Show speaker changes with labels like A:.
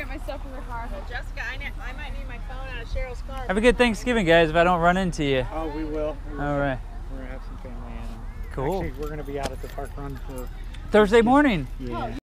A: get my stuff from the car.
B: Well, Jessica, I might need my phone out of Cheryl's car.
C: Have a good Thanksgiving, guys, if I don't run into you.
D: Oh, we will.
C: All right.
D: We're going to have some family in.
C: Cool.
D: Actually, we're going to be out at the park run for
C: Thursday morning.
D: Yeah.